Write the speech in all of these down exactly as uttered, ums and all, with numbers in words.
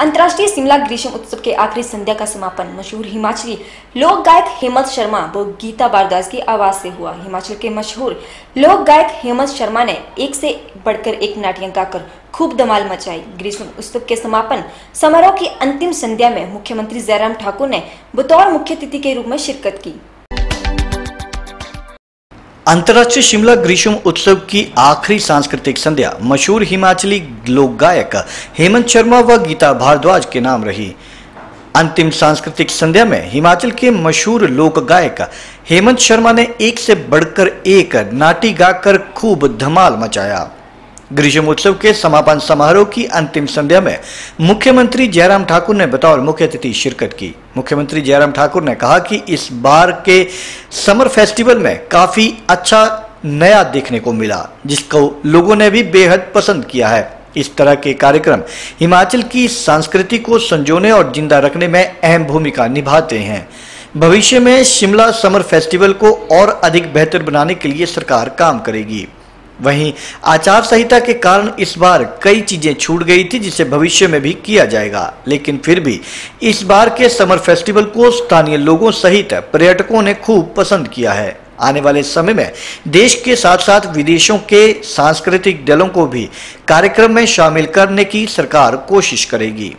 अंतर्राष्ट्रीय शिमला ग्रीष्म उत्सव के आखिरी संध्या का समापन मशहूर हिमाचली लोक गायक हेमंत शर्मा व गीता भारद्वाज की आवाज से हुआ। हिमाचल के मशहूर लोक गायक हेमंत शर्मा ने एक से बढ़कर एक नाटियां गाकर खूब धमाल मचाई। ग्रीष्म उत्सव के समापन समारोह की अंतिम संध्या में मुख्यमंत्री जयराम ठाकुर ने बतौर मुख्य अतिथि के रूप में शिरकत की। अंतर्राष्ट्रीय शिमला ग्रीष्म उत्सव की आखिरी सांस्कृतिक संध्या मशहूर हिमाचली लोक गायक हेमंत शर्मा व गीता भारद्वाज के नाम रही। अंतिम सांस्कृतिक संध्या में हिमाचल के मशहूर लोक गायक हेमंत शर्मा ने एक से बढ़कर एक नाटी गाकर खूब धमाल मचाया। ग्रीष्म उत्सव के समापन समारोह की अंतिम संध्या में मुख्यमंत्री जयराम ठाकुर ने बतौर मुख्य अतिथि शिरकत की। मुख्यमंत्री जयराम ठाकुर ने कहा कि इस बार के समर फेस्टिवल में काफी अच्छा नया देखने को मिला, जिसको लोगों ने भी बेहद पसंद किया है। इस तरह के कार्यक्रम हिमाचल की संस्कृति को संजोने और जिंदा रखने में अहम भूमिका निभाते हैं। भविष्य में शिमला समर फेस्टिवल को और अधिक बेहतर बनाने के लिए सरकार काम करेगी। वहीं आचार संहिता के कारण इस बार कई चीजें छूट गई थी, जिसे भविष्य में भी किया जाएगा, लेकिन फिर भी इस बार के समर फेस्टिवल को स्थानीय लोगों सहित पर्यटकों ने खूब पसंद किया है। आने वाले समय में देश के साथ साथ विदेशों के सांस्कृतिक दलों को भी कार्यक्रम में शामिल करने की सरकार कोशिश करेगी।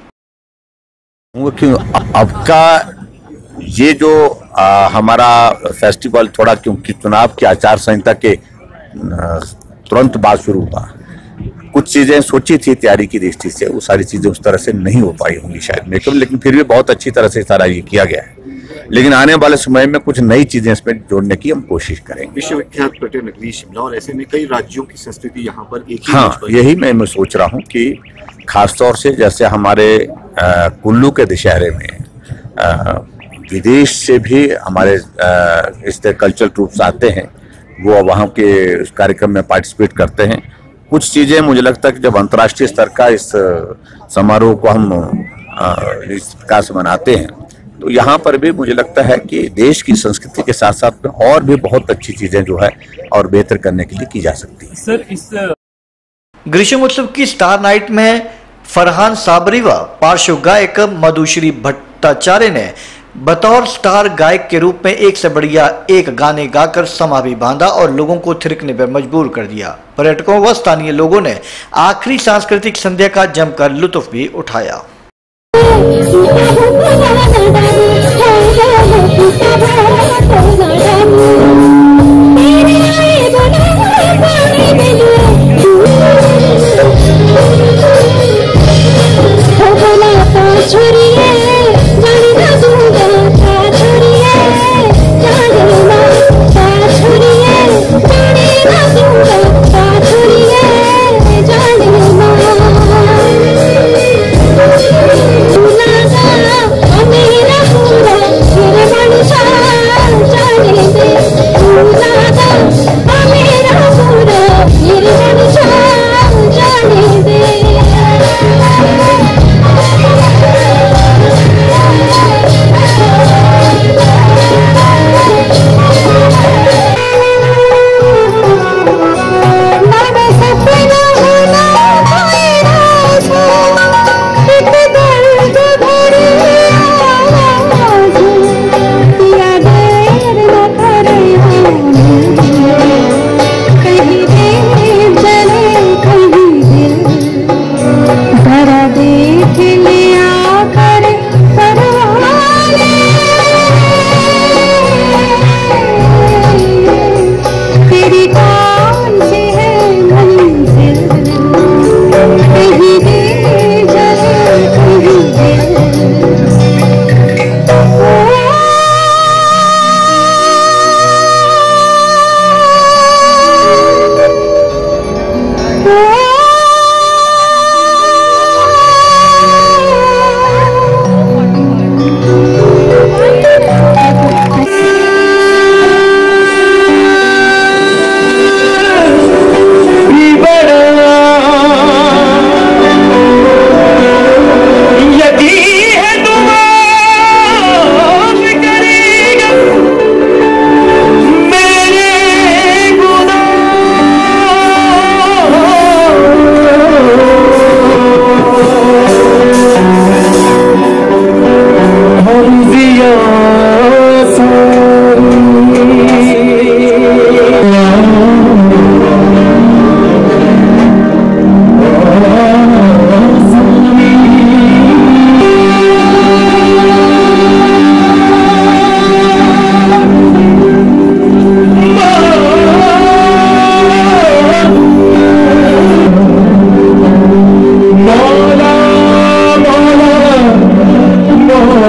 अब का ये जो आ, हमारा फेस्टिवल थोड़ा क्योंकि चुनाव की आचार संहिता के तुरंत बाद शुरू हुआ, कुछ चीजें सोची थी तैयारी की दृष्टि से, वो सारी चीजें उस तरह से नहीं हो पाई होंगी शायद मेरे को, लेकिन फिर भी बहुत अच्छी तरह से सारा ये किया गया है। लेकिन आने वाले समय में कुछ नई चीजें इसमें जोड़ने की हम कोशिश करेंगे। विश्वविख्यात पर्यटन नगरी शिमला और ऐसे में कई राज्यों की संस्कृति यहाँ पर एक ही। हाँ, यही मैं, मैं सोच रहा हूँ कि खासतौर से जैसे हमारे आ, कुल्लू के दशहरे में आ, विदेश से भी हमारे आ, इस तरह कल्चरल ट्रूप्स आते हैं, वो वहाँ के कार्यक्रम में पार्टिसिपेट करते हैं। कुछ चीज़ें मुझे लगता है कि जब अंतर्राष्ट्रीय स्तर का इस समारोह को हम इस प्रकार से मनाते हैं, तो यहाँ पर भी मुझे लगता है कि देश की संस्कृति के साथ साथ में और भी बहुत अच्छी चीज़ें जो है और बेहतर करने के लिए की जा सकती है। सर, इस ग्रीष्म उत्सव की स्टार नाइट में फरहान साबरी व पार्श्व गायक मधुश्री भट्टाचार्य ने बतौर स्टार गायक के रूप में एक से बढ़िया एक गाने गाकर समा भी बांधा और लोगों को थिरकने पर मजबूर कर दिया। पर्यटकों व स्थानीय लोगों ने आखिरी सांस्कृतिक संध्या का जमकर लुत्फ भी उठाया। Thank you.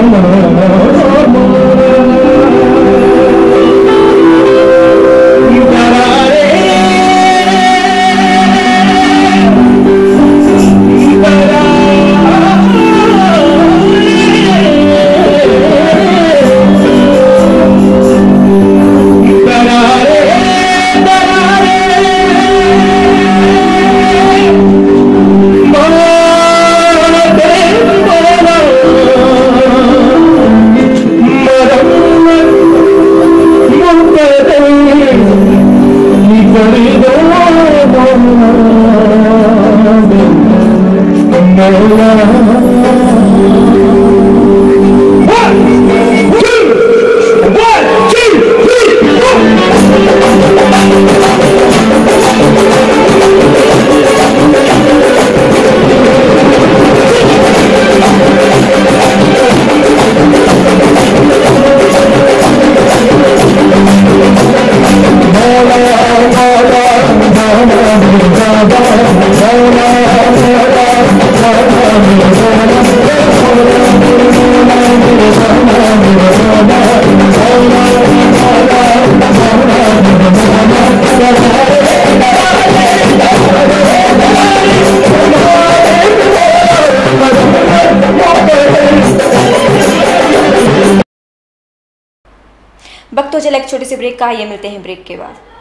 वक्त हो चला एक छोटे से ब्रेक का, ये मिलते हैं ब्रेक के बाद।